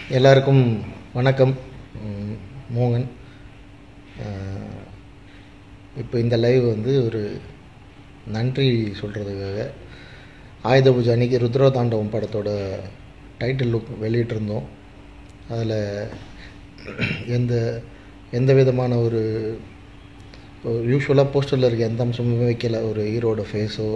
எல்லாருக்கும் வணக்கம். மோகன். இப்போ இந்த லைவ் வந்து ஒரு நன்றி சொல்கிறதுக்காக ஆயுத பூஜை அன்றைக்கி ருத்ரதாண்டவம் படத்தோட டைட்டில் லுக் வெளியிட்டிருந்தோம். அதில் எந்த விதமான ஒரு யூஸ்வலாக போஸ்டரில் இருக்க எந்த அம்சமுமே வைக்கல. ஒரு ஹீரோட ஃபேஸோ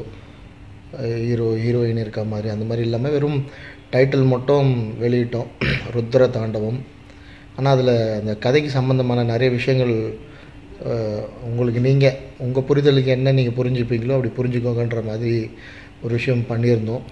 ஹீரோயின் இருக்க மாதிரி அந்த மாதிரி இல்லாமல் வெறும் டைட்டில் மட்டும் வெளியிட்டோம், ருத்ர தாண்டவம். ஆனால் அதில் அந்த கதைக்கு சம்மந்தமான நிறைய விஷயங்கள் உங்களுக்கு உங்கள் புரிதலுக்கு என்ன நீங்கள் புரிஞ்சுப்பீங்களோ அப்படி புரிஞ்சுக்கோங்கன்ற மாதிரி ஒரு விஷயம் பண்ணியிருந்தோம்.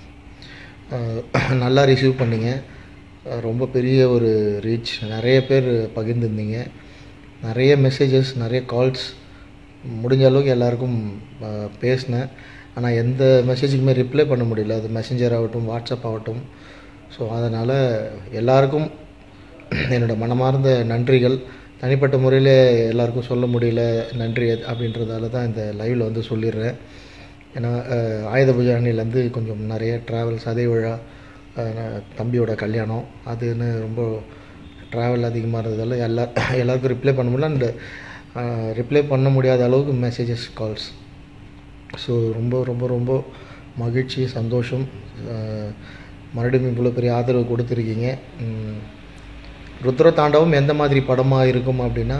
நல்லா ரிசீவ் பண்ணிங்க. ரொம்ப பெரிய ஒரு ரீச், நிறைய பேர் பகிர்ந்துருந்தீங்க, நிறைய மெசேஜஸ், நிறைய கால்ஸ். முடிஞ்ச அளவுக்கு எல்லாருக்கும் பேசினேன். ஆனால் எந்த மெசேஜுக்குமே ரிப்ளை பண்ண முடியல. அது மெசேஞ்சர் ஆகட்டும், வாட்ஸ்அப் ஆகட்டும். ஸோ அதனால் எல்லாருக்கும் என்னோடய மனமார்ந்த நன்றிகள். தனிப்பட்ட முறையில் எல்லாருக்கும் சொல்ல முடியல நன்றி அப்படின்றதால தான் இந்த லைவில் வந்து சொல்லிடுறேன். ஏன்னா ஆயுத பூஜை அன்னையிலேருந்து கொஞ்சம் நிறைய ட்ராவல்ஸ், அதே விழா, தம்பியோட கல்யாணம், அதுன்னு ரொம்ப ட்ராவல் அதிகமாக இருந்ததால் எல்லாருக்கும் ரிப்ளை பண்ண முடியல. அண்ட் ரிப்ளை பண்ண முடியாத அளவுக்கு மெசேஜஸ், கால்ஸ். ஸோ ரொம்ப ரொம்ப ரொம்ப மகிழ்ச்சி, சந்தோஷம். மறுபடியும் இவ்வளோ பெரிய ஆதரவு கொடுத்துருக்கீங்க. ருத்ர தாண்டவம் எந்த மாதிரி படமாக இருக்கும் அப்படின்னா,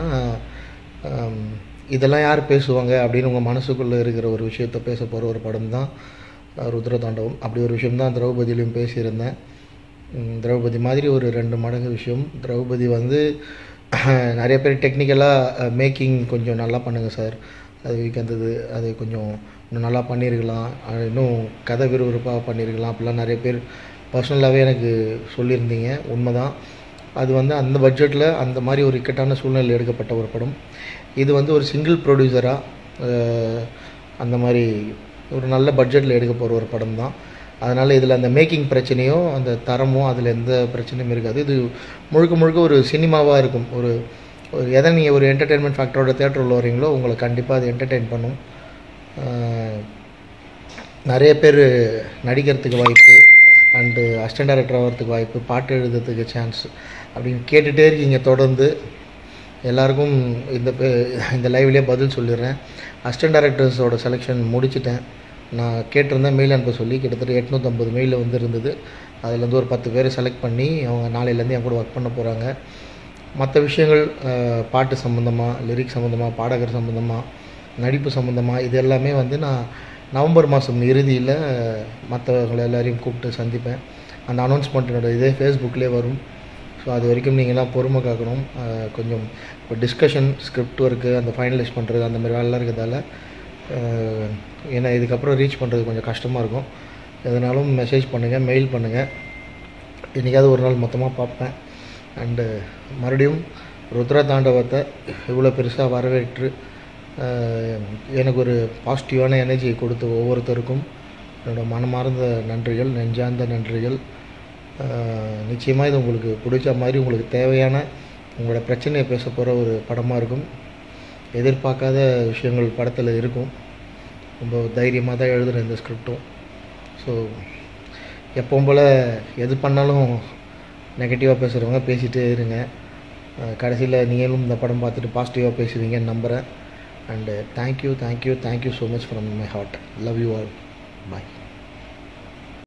இதெல்லாம் யார் பேசுவாங்க அப்படின்னு உங்கள் மனசுக்குள்ளே இருக்கிற ஒரு விஷயத்த பேச போகிற ஒரு படம் தான் ருத்ர தாண்டவம். அப்படி ஒரு விஷயம் தான் திரௌபதியிலையும் பேசியிருந்தேன். திரௌபதி மாதிரி ஒரு 2 மடங்கு விஷயம். திரௌபதி வந்து நிறைய பேர் டெக்னிக்கலாக மேக்கிங் கொஞ்சம் நல்லா பண்ணுங்கள் சார், அது வீக் இருந்தது, அது கொஞ்சம் இன்னும் நல்லா பண்ணியிருக்கலாம், இன்னும் கதை விறுவிறுப்பாக பண்ணியிருக்கலாம் அப்படிலாம் நிறைய பேர் பர்சனலாகவே எனக்கு சொல்லியிருந்தீங்க. உண்மைதான். அது வந்து அந்த பட்ஜெட்டில் அந்த மாதிரி ஒரு இக்கட்டான சூழ்நிலையில் எடுக்கப்பட்ட ஒரு படம். இது வந்து ஒரு சிங்கிள் ப்ரொடியூசராக அந்த மாதிரி ஒரு நல்ல பட்ஜெட்டில் எடுக்க போகிற ஒரு படம் தான். அதனால் இதில் அந்த மேக்கிங் பிரச்சனையோ அந்த தரமோ அதில் எந்த பிரச்சனையும் இருக்காது. இது முழுக்க முழுக்க ஒரு சினிமாவாக இருக்கும். ஒரு எதை நீங்கள் ஒரு என்டர்டெயின்மெண்ட் ஃபேக்டரோட தேட்டரில் வரீங்களோ உங்களை கண்டிப்பாக அது என்டர்டெயின் பண்ணும். நிறைய பேர் நடிக்கிறதுக்கு வாய்ப்பு, அண்டு அசிஸ்டன்ட் டைரக்டர் ஆகிறதுக்கு வாய்ப்பு, பாட்டு எழுதுறதுக்கு சான்ஸ் அப்படின்னு கேட்டுகிட்டே இருக்கீங்க தொடர்ந்து. எல்லாருக்கும் இந்த லைவ்லேயே பதில் சொல்லிடுறேன். அசிஸ்டன்ட் டைரக்டர்ஸோட செலெக்ஷன் முடிச்சிட்டேன். நான் கேட்டிருந்தேன் மெயில் அனுப்ப சொல்லி. கிட்டத்தட்ட 850 மெயில் வந்து இருந்தது. அதுலேருந்து ஒரு 10 பேரை செலக்ட் பண்ணி அவங்க நாளையிலேருந்து என் கூட ஒர்க் பண்ண போகிறாங்க. மற்ற விஷயங்கள், பாட்டு சம்மந்தமாக, லிரிக்ஸ் சம்மந்தமாக, பாடகர் சம்மந்தமாக, நடிப்பு சம்மந்தமாக, இது எல்லாமே வந்து நான் நவம்பர் மாதம் இறுதியில் மற்றவங்களை எல்லாரையும் கூப்பிட்டு சந்திப்பேன். அந்த அனௌன்ஸ்மெண்ட் இதே ஃபேஸ்புக்லேயே வரும். ஸோ அது வரைக்கும் நீங்கள்லாம் பொறுமை காக்கணும். கொஞ்சம் இப்போ டிஸ்கஷன், ஸ்கிரிப்ட் ஒர்க்கு, அந்த ஃபைனலைஸ் பண்ணுறது, அந்த மாதிரி வேலைலாம் இருக்கிறதால ஏன்னா இதுக்கப்புறம் ரீச் பண்ணுறது கொஞ்சம் கஷ்டமாக இருக்கும். எதனாலும் மெசேஜ் பண்ணுங்கள், மெயில் பண்ணுங்கள். இன்றைக்காவது ஒரு நாள் மொத்தமாக பார்ப்பேன். அண்டு மறுபடியும் ருத்ர தாண்டவத்தை இவ்வளோ பெருசாக வரவேற்று எனக்கு ஒரு பாசிட்டிவான எனர்ஜியை கொடுத்த ஒவ்வொருத்தருக்கும் என்னோடய மனமார்ந்த நன்றிகள், நெஞ்சார்ந்த நன்றிகள். நிச்சயமாக இது உங்களுக்கு பிடிச்ச மாதிரி, உங்களுக்கு தேவையான, உங்களோட பிரச்சனையை பேச போகிற ஒரு படமாக இருக்கும். எதிர்பார்க்காத விஷயங்கள் படத்தில் இருக்கும். ரொம்ப தைரியமாக தான் எழுதுகிறேன் இந்த ஸ்கிரிப்டும். ஸோ எப்பவும் போல் எது பண்ணாலும் நெகட்டிவாக பேசுகிறவங்க பேசிகிட்டே இருங்க. கடைசியில் நீங்களும் இந்த படம் பார்த்துட்டு பாசிட்டிவாக பேசுவீங்கன்னு நம்புகிறேன். And thank you so much from my heart. Love you all. Bye.